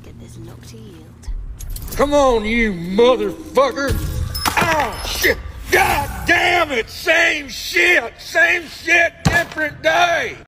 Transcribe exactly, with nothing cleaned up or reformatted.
get this lock to yield. Come on, you motherfucker! Oh, shit! God damn it! Same shit! Same shit, different day!